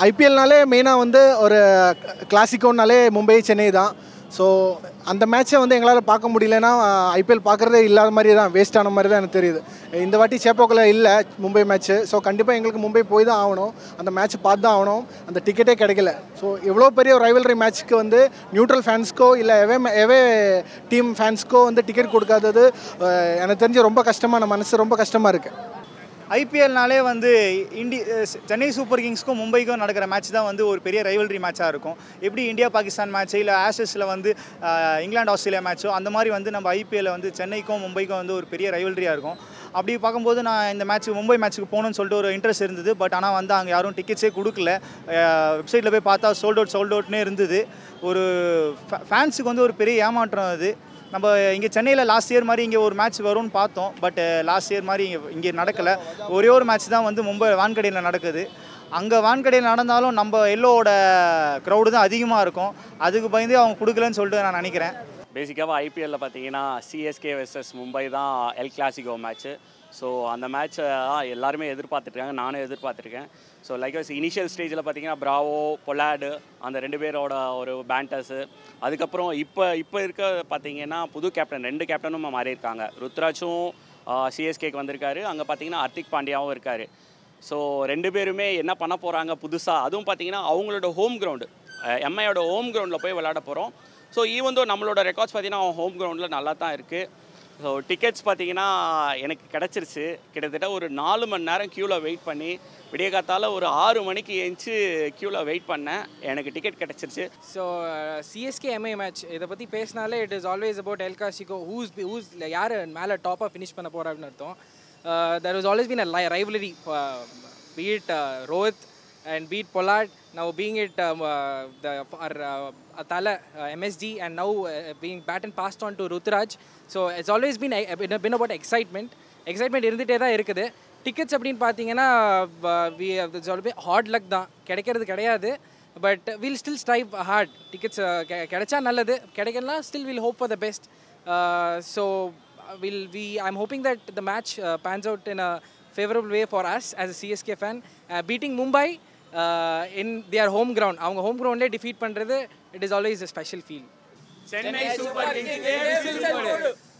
ஐபிஎல்னாலே மெயினாக வந்து ஒரு கிளாசிக்கோன்னாலே மும்பை சென்னை தான். ஸோ அந்த மேட்ச்சை வந்து எங்களால் பார்க்க முடியலன்னா ஐபிஎல் பார்க்குறதே இல்லாத மாதிரி தான், வேஸ்ட்டான மாதிரி தான் எனக்கு தெரியுது. இந்த வாட்டி சேப்போக்கில் இல்லை மும்பை மேட்ச்சு. ஸோ கண்டிப்பாக எங்களுக்கு மும்பை போய் தான் ஆகணும், அந்த மேட்ச் பார்த்து தான் ஆகணும். அந்த டிக்கெட்டே கிடைக்கல. ஸோ எவ்வளோ பெரிய ஒரு ரைவல்ரி மேட்ச்சுக்கு வந்து நியூட்ரல் ஃபேன்ஸ்க்கோ இல்லை எவே டீம் ஃபேன்ஸ்க்கோ வந்து டிக்கெட் கொடுக்காதது எனக்கு தெரிஞ்சு ரொம்ப கஷ்டமான மனசு, ரொம்ப கஷ்டமாக இருக்குது. ஐபிஎல்னாலே வந்து சென்னை சூப்பர் கிங்ஸ்க்கும் மும்பைக்கும் நடக்கிற மேட்ச் தான் வந்து ஒரு பெரிய ரைவல்ரி மேட்சாக இருக்கும். எப்படி இந்தியா பாகிஸ்தான் மேட்ச்சு இல்லை ஆஷஸில் வந்து இங்கிலாந்து ஆஸ்திரேலியா மேட்ச்சோ அந்த மாதிரி வந்து நம்ம ஐபிஎல்லில் வந்து சென்னைக்கும் மும்பைக்கும் வந்து ஒரு பெரிய ரைவல்ரியாக இருக்கும். அப்படி பார்க்கும்போது நான் இந்த மேட்ச்சுக்கு மும்பை மேட்ச்சுக்கு போகணுன்னு சொல்லிட்டு ஒரு இன்ட்ரெஸ்ட் இருந்தது. பட் ஆனால் வந்து அங்கே யாரும் டிக்கெட்ஸே கொடுக்கல. வெப்சைட்டில் போய் பார்த்தா சோல்ட் அவுட்னே இருந்தது. ஒரு ஃபேன்ஸுக்கு வந்து ஒரு பெரிய ஏமாற்றம் அது. நம்ம இங்கே சென்னையில் லாஸ்ட் இயர் மாதிரி இங்கே ஒரு மேட்ச் வரும்னு பார்த்தோம். பட் லாஸ்ட் இயர் மாதிரி இங்கே நடக்கலை. ஒரே ஒரு மேட்ச் தான் வந்து மும்பை வான்கடையில் நடக்குது. அங்கே வான்கடையில் நடந்தாலும் நம்ம எல்லோவோட க்ரௌடு தான் அதிகமாக இருக்கும். அதுக்கு பயந்து அவங்க கொடுக்கலன்னு சொல்லிட்டு நான் நினைக்கிறேன். பேசிக்காக ஐபிஎல்லில் பார்த்தீங்கன்னா சிஎஸ்கே வெர்சஸ் மும்பை தான் எல் கிளாசிக்கோ மேட்ச்சு. ஸோ அந்த மேட்ச்சை எல்லாருமே எதிர்பார்த்துட்ருக்காங்க, நானும் எதிர்பார்த்துருக்கேன். ஸோ லைக் இனிஷியல் ஸ்டேஜில் பார்த்தீங்கன்னா பிராவோ, பொலாடு அந்த 2 பேரோட ஒரு பேண்டர்ஸு. அதுக்கப்புறம் இப்போ இருக்க பார்த்தீங்கன்னா புது கேப்டன் 2 கேப்டனும் மாறி இருக்காங்க. ருத்ராஜும் சிஎஸ்கேக்கு வந்திருக்காரு. அங்கே பார்த்தீங்கன்னா ஹர்திக் பாண்டியாவும் இருக்கார். ஸோ 2 பேருமே என்ன பண்ண போகிறாங்க புதுசாக, அதுவும் பார்த்தீங்கன்னா அவங்களோட ஹோம் கிரவுண்டு எம்ஐயோட ஹோம் கிரவுண்டில் போய் விளையாட போகிறோம். ஸோ ஈவன் தோ நம்மளோட ரெக்கார்ட்ஸ் பார்த்தீங்கன்னா ஹோம் கிரவுண்டில் நல்லா தான் இருக்குது. ஸோ டிக்கெட்ஸ் பார்த்தீங்கன்னா எனக்கு கிடச்சிருச்சு. கிட்டத்தட்ட ஒரு 4 மணி நேரம் க்யூவில் வெயிட் பண்ணி விடிய காத்தால் ஒரு 6 மணிக்கு எழுந்துச்சு க்யூவில் வெயிட் பண்ணேன். எனக்கு டிக்கெட் கிடச்சிருச்சு. ஸோ சிஎஸ்கே எம்ஐ மேட்ச் இதை பற்றி பேசினாலே it is always about El Clasico. Who's யார் மேலே டாப்பாக ஃபினிஷ் பண்ண போகிறா அப்படின்னு அர்த்தம். there has always been a rivalry, be it Rohit and be it Pollard, now being it Atala, MSD, and now being batted passed on to Ruturaj. So it's always been about excitement இருந்துகிட்டே தான் இருக்குது. Tickets அப்படின்னு பார்த்தீங்கன்னா hard luck தான், கிடைக்கிறது கிடையாது. But will still strive hard. Tickets கிடைச்சா நல்லது, கிடைக்கலாம் still will hope for the best. So I'm hoping that the match pans out in a favorable way for us as a CSK fan. Beating Mumbai in their home ground, avanga home ground le defeat pandrathu, it is always a special feel. Chennai Super Kings